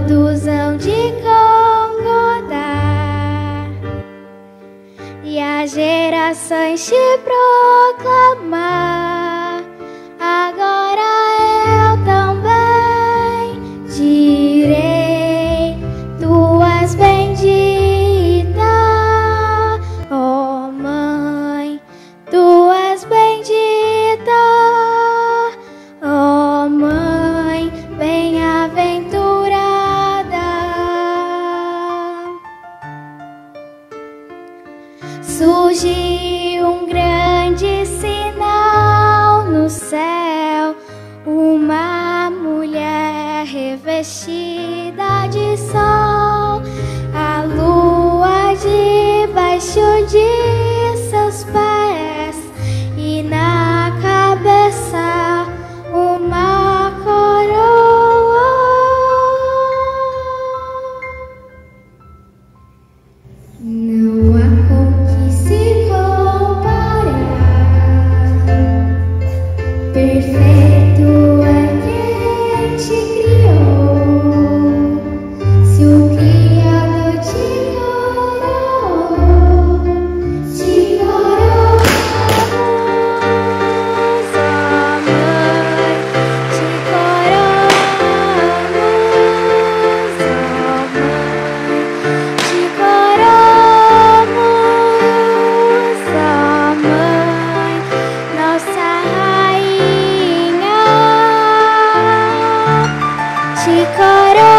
todos hão de concordar e as gerações te proclamar. Agora eu também direi: tu és bendita, ó Mãe, tu és bendita, ó Mãe, bem-aventurada. Surgiu um grande sinal no céu, uma mulher revestida de sol, a lua debaixo de seus pés e na cabeça uma coroa. Não há com que se comparar, perfeito é quem te criou. Se o Criador te coroamos, ó Mãe, te coroamos, ó Mãe, te coroamos, ó Mãe, nossa rainha, te coroamos.